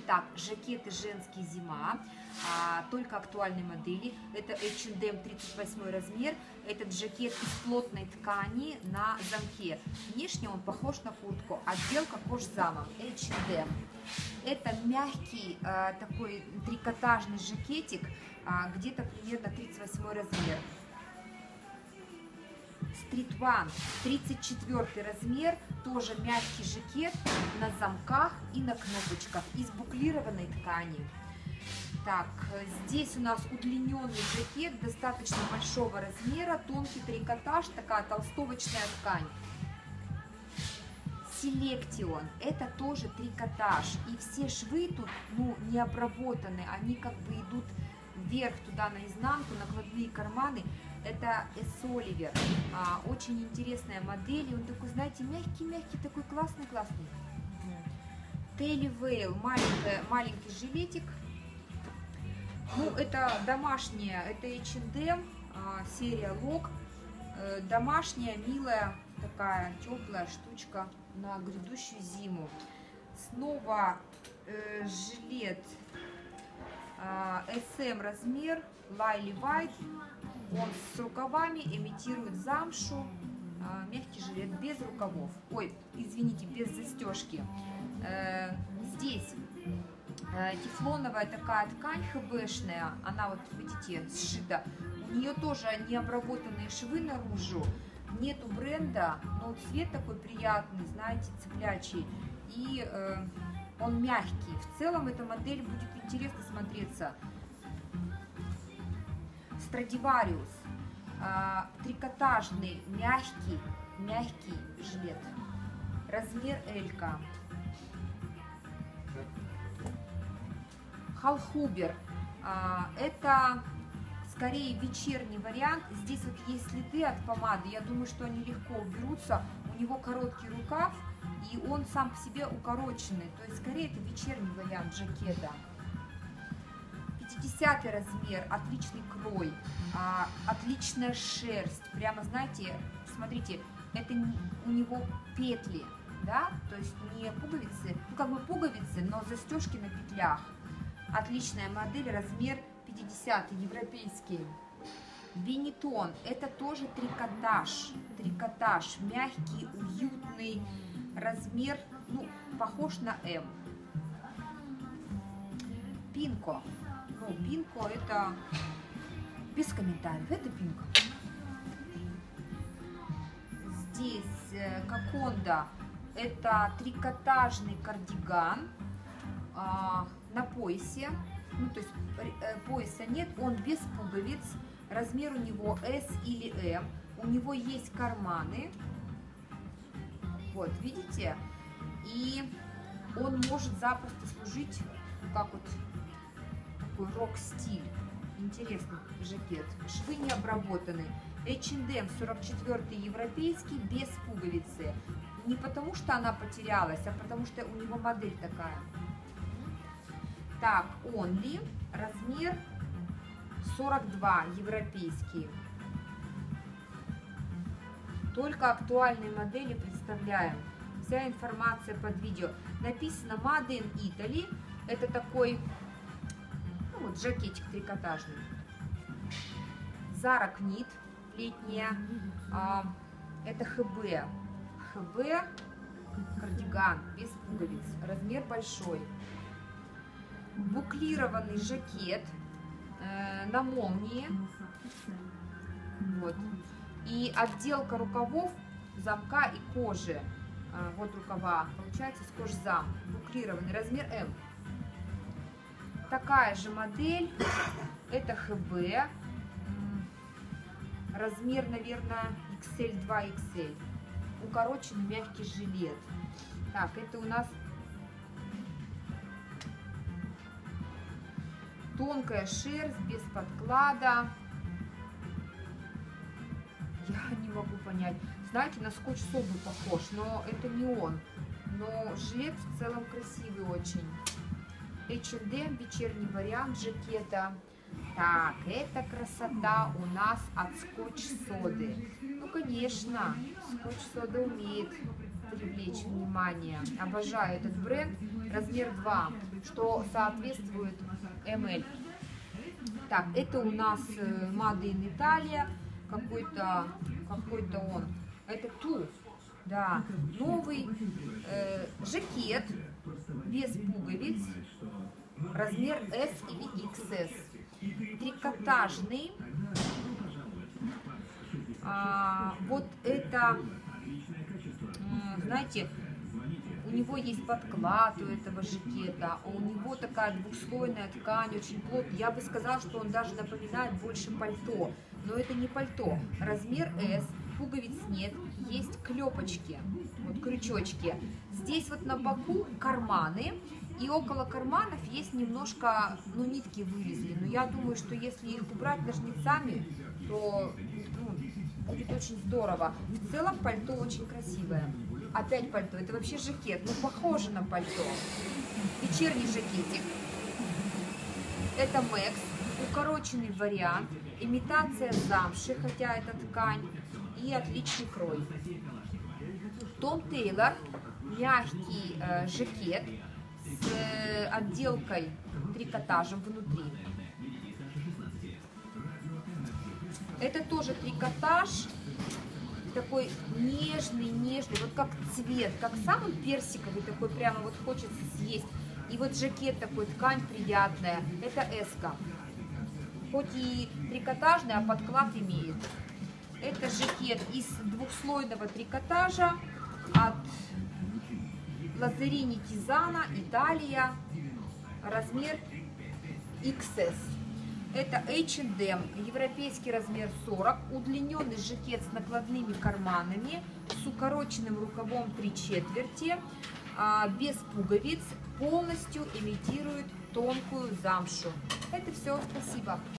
Итак, жакеты женские зима, только актуальной модели. Это H&M 38 размер. Этот жакет из плотной ткани на замке. Внешне он похож на куртку. Отделка кожзамом. H&M. Это мягкий такой трикотажный жакетик, где-то примерно 38 размер. Street One, 34 размер, тоже мягкий жакет на замках и на кнопочках из буклированной ткани. Так, здесь у нас удлиненный жакет достаточно большого размера, тонкий трикотаж, такая толстовочная ткань. Selection, это тоже трикотаж, и все швы тут, ну, не обработаны, они как бы идут вверх туда наизнанку, накладные карманы. Это S. Oliver, очень интересная модель, он такой, знаете, мягкий-мягкий, такой классный. Taily Veil, маленький жилетик. Ну, это домашняя, это H&M, серия Лок, домашняя, милая, такая теплая штучка на грядущую зиму. Снова жилет SM размер, Lily White, он с рукавами, имитирует замшу, мягкий жилет без рукавов, ой, извините, без застежки. Здесь тефлоновая такая ткань ХБшная, она вот, видите, сшита, у нее тоже необработанные швы наружу, нету бренда, но цвет такой приятный, знаете, цеплячий, и он мягкий. В целом эта модель будет интересно смотреться. Stradivarius, трикотажный, мягкий жилет, размер L-ка. Hallhuber, это скорее вечерний вариант. Здесь вот есть следы от помады, я думаю, что они легко уберутся. У него короткий рукав, и он сам по себе укороченный, то есть скорее это вечерний вариант жакета. 50 размер, отличный крой, отличная шерсть, прямо, знаете, смотрите, это у него петли, да, то есть не пуговицы, ну как бы пуговицы, но застежки на петлях. Отличная модель, размер 50, европейский. Benetton, это тоже трикотаж, мягкий, уютный, размер, ну, похож на М. Пинко. Ну, Пинко это без комментариев, это Пинко. Здесь Коконда, это трикотажный кардиган на поясе, ну то есть пояса нет, он без пуговиц, размер у него S или M, у него есть карманы, вот видите, и он может запросто служить как вот такой рок-стиль. Интересный жакет. Швы не обработаны. H&M 44 европейский, без пуговицы. Не потому что она потерялась, а потому что у него модель такая. Так, Only, размер 42 европейский. Только актуальные модели представляем. Вся информация под видео. Написано Made in Italy. Это такой, ну, вот жакетик трикотажный. Zara Knit, летняя. Это ХБ. ХБ, кардиган, без пуговиц. Размер большой. Буклированный жакет на молнии. Вот. И отделка рукавов, замка и кожи. Вот рукава, получается с кожзам. Буклированный, размер М. Такая же модель, это ХБ, размер, наверное, XL, 2XL, укороченный мягкий жилет. Так, это у нас тонкая шерсть, без подклада. Я не могу понять. Знаете, на скотч собой похож, но это не он. Но жилет в целом красивый очень. H&M, вечерний вариант жакета. Так, эта красота у нас от скотч-соды. Ну, конечно, скотч-сода умеет привлечь внимание. Обожаю этот бренд. размер 2, что соответствует ML. Так, это у нас Made in Italia, какой-то он. Это ту, да, новый жакет без пуговиц, размер S или XS, трикотажный. Вот это, знаете, у него есть подклад у этого жакета, у него такая двухслойная ткань, очень плотная. Я бы сказала, что он даже напоминает больше пальто, но это не пальто. Размер S, пуговиц нет, есть клепочки, вот крючочки. Здесь вот на боку карманы, и около карманов есть немножко, ну, нитки вылезли. Но я думаю, что если их убрать ножницами, то будет очень здорово. В целом пальто очень красивое. Опять пальто, это вообще жакет, ну похоже на пальто. Вечерний жакетик. Это Max, укороченный вариант, имитация замши, хотя это ткань, и отличный крой. Том Тейлор, мягкий жакет с отделкой трикотажем внутри. Это тоже трикотаж, такой нежный, вот как цвет, как сам он персиковый, такой прямо вот хочется съесть. И вот жакет такой, ткань приятная, это эска. Хоть и трикотажный, а подклад имеет. Это жакет из двухслойного трикотажа от Лазарини Тизана, Италия, размер XS. Это H&M, европейский размер 40, удлиненный жакет с накладными карманами, с укороченным рукавом 3/4, без пуговиц, полностью имитирует тонкую замшу. Это все, спасибо.